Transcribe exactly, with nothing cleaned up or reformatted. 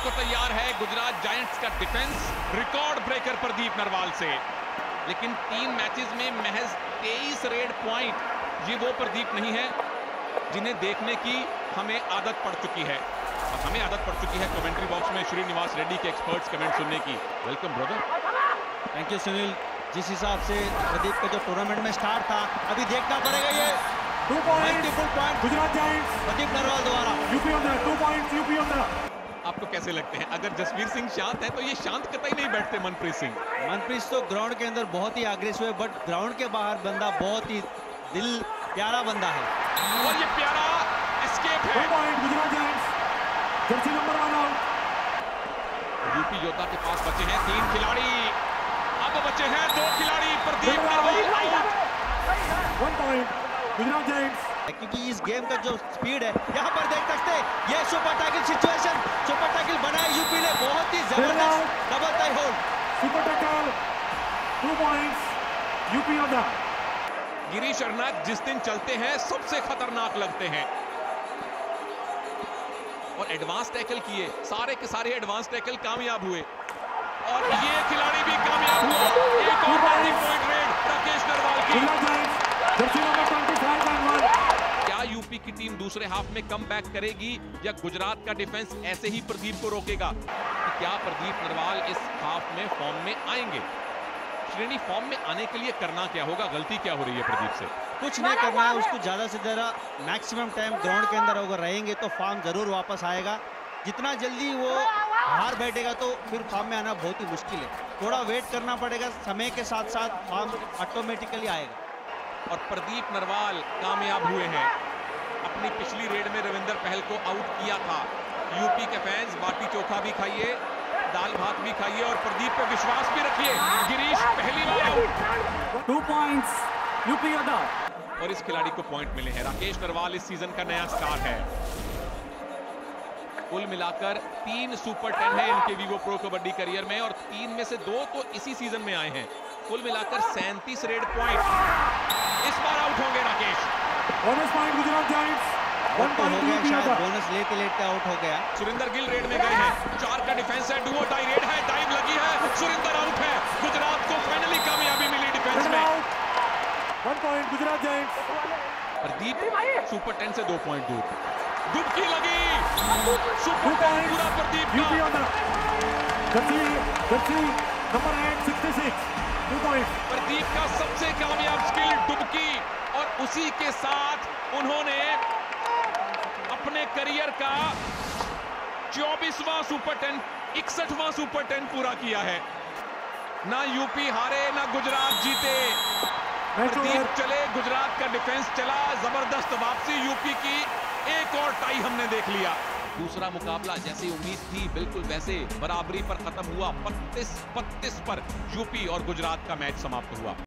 को तैयार है गुजरात जायंट्स का defence. Record breaker Pradeep Narwal से, लेकिन तीन मैचेस में महज तेईस रेड पॉइंट। ये वो प्रदीप नहीं है जिन्हें देखने की हमें आदत पड़ चुकी है, और हमें आदत पड़ चुकी है कमेंट्री बॉक्स में श्रीनिवास रेड्डी के एक्सपर्ट्स कमेंट सुनने की। Welcome brother. Thank you Sunil. जिस हिसाब से प्रदीप का जो टूर्नामेंट में स्टार्ट था, अभी देखना पड़ेगा ये two point multiple point Gujarat giants Pradeep Narwal द्वारा। UP on the two points UP on the. आपको कैसे लगते हैं? अगर जसवीर सिंह शांत है तो ये शांत कतई नहीं बैठते मनप्रीत सिंह। मनप्रीत तो ग्राउंड के अंदर बहुत ही अग्रेसिव है, बट ग्राउंड के बाहर बंदा बहुत ही दिल प्यारा बंदा है, और ये प्यारा एस्केप है। Two point Gujarat giants, jersey number one out. UP Yoddha के पास बचे हैं तीन खिलाड़ी, अब बचे हैं दो खिलाड़ी। Pradeep Narwal out. One point Gujarat giants. क्योंकि इस गेम का जो स्पीड है, यहाँ पर देख सकते हैं ये super tackle situation, super tackle बनाया यूपी ने, बहुत ही जबरदस्त double thigh hold. Super tackle, two points UP on the. Girish Ernak जिस दिन चलते हैं सबसे खतरनाक लगते हैं, और एडवांस टैकल किए, सारे के सारे एडवांस टैकल कामयाब हुए, और ये खिलाड़ी भी कामयाब हुआ। एक और पॉइंट रेड राकेश नरवाल की। Gujarat giants jersey number twenty five and one. क्या यूपी की टीम दूसरे हाफ में कम बैक करेगी, या गुजरात का डिफेंस ऐसे ही प्रदीप को रोकेगा? क्या प्रदीप नरवाल इस हाफ में फॉर्म में आएंगे? श्रेणी फॉर्म में आने के लिए करना क्या होगा? गलती क्या हो रही है प्रदीप से? कुछ नहीं करना है उसको, ज्यादा से ज्यादा मैक्सिमम टाइम ग्राउंड के अंदर अगर रहेंगे तो फॉर्म जरूर वापस आएगा। जितना जल्दी वो हार बैठेगा तो फिर फॉर्म में आना बहुत ही मुश्किल है। थोड़ा वेट करना पड़ेगा, समय के साथ साथ फॉर्म ऑटोमेटिकली आएगा। और प्रदीप नरवाल कामयाब हुए हैं। अपनी पिछली रेड में रविंदर पहल को आउट किया था। यूपी के फैंस बाटी चोखा भी खाइए, दाल भात भी खाइए, और प्रदीप पे विश्वास भी रखिए। गिरीश पहली बार out. Two points UP on the. और इस खिलाड़ी को पॉइंट मिले हैं। राकेश नरवाल इस सीजन का नया स्टार है। कुल मिलाकर तीन सुपर टेन है इनके वीवो प्रो कबड्डी करियर में, और तीन में से दो तो इसी सीजन में आए हैं। कुल मिलाकर सैंतीस रेड पॉइंट। इस बार आउट होंगे Rakesh. Bonus point Gujarat giants, one तो हो पॉइंट गया, यूपी ऑन शायद द। बोनस लेते लेते आउट हो गया। सुरेंद्र गिल रेड में गए हैं। चार का डिफेंस है, डुओ टाई रेड है, डाइव लगी है, सुरेंद्र आउट है। गुजरात को फाइनली कामयाबी मिली डिफेंस में। One point Gujarat giants. Pradeep super ten से दो पॉइंट दूर। डुबकी लगी, सुपर टेन पूरा प्रदीप यूपी का। On the. Jersey jersey number eight sixty six, two point. Pradeep का सबसे कामयाब स्किल डुबकी, और उसी के साथ उन्होंने अपने करियर का चौबीसवां सुपर टेन, इकसठवां सुपर टेन पूरा किया है। ना यूपी हारे, ना गुजरात जीते। प्रदीप चले, गुजरात का डिफेंस चला, जबरदस्त वापसी यूपी की। एक और टाई हमने देख लिया। दूसरा मुकाबला जैसी उम्मीद थी बिल्कुल वैसे बराबरी पर खत्म हुआ। बत्तीस बत्तीस पर यूपी और गुजरात का मैच समाप्त हुआ।